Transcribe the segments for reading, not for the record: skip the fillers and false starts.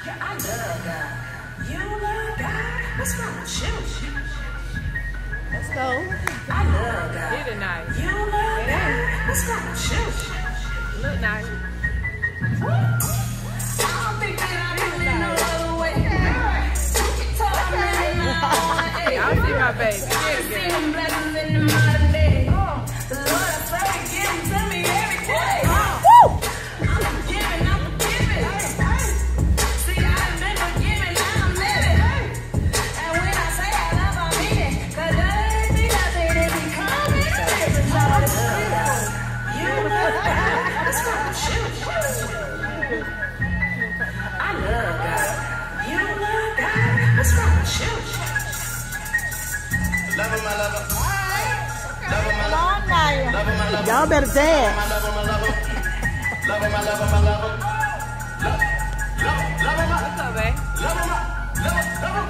Yeah, I love God. You love God? What's wrong with you? Let's go. I love God. Get it nice. You love God? What's wrong with you? Look nice. I don't think that I can live no other way. So I'm living my own way. Y'all see my baby. I see them blessings in the modern day. The Lord I pray, give them to me every day. I'm forgiving, I'm forgiving. See, I've been forgiving, now I'm living. And when I say I love, I mean it. Cause there ain't be nothing that be coming. I love God. You love God. What's wrong with you? I love God. You love God. What's wrong with you? Love him, I love him. Love him, I love Long night. him. Love him, I love him. Y'all better dance. Love him, I love him. Love him, I love him, I love him. Love him, What's up, babe? love him, love him.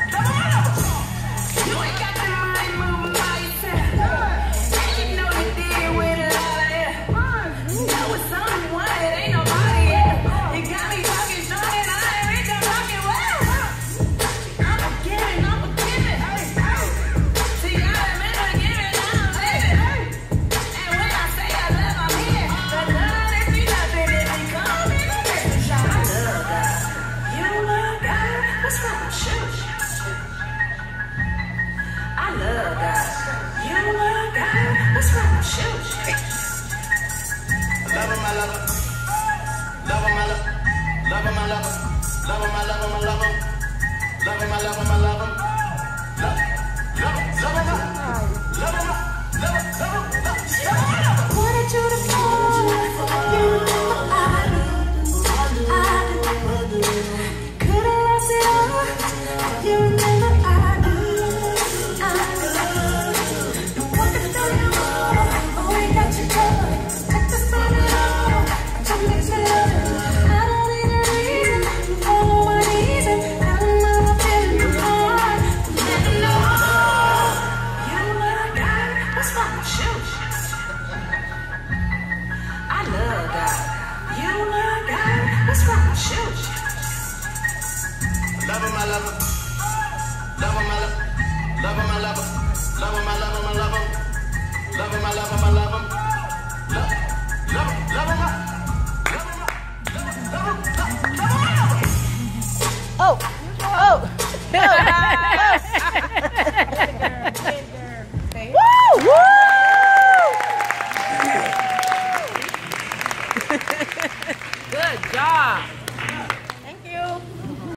You ain't got the money moving by yourself. And you know you did it with a lot of air. You know it's someone, it ain't nobody else. You got me talking strong and I ain't ready to talking well. I'm forgiving, I'm forgiving. See, I've been forgiving, now I'm living. And when I say I love, I mean it. The love is be nothing if you come in a different shot. I love God. You love God? What's wrong with you? I love God. You love God? What's wrong with you? Love him, I love him. Love him, I love him. Love him, I love him. Love him, I love him, I love him. Love him, I love him, I love him. Love him, love him, love him, love him, love him, love him, love him. Wanted you to know you know I do. Could've lost it all. You remember I do. You want to tell you more. Oh, we got you covered. Take the sun and all. To make me love you. I don't need a reason. Follow my reason. I'm not feeling your heart. Let them know. You love God. What's wrong with you? I love God. You love God. What's wrong with you? Love him, I love him. Love him, I love him. Love him, I love him. Love him, I love him, I love him. Love him, I love him, I love him. Love him, love him, love him, love him. Oh. Oh. Woo! Woo! Good job.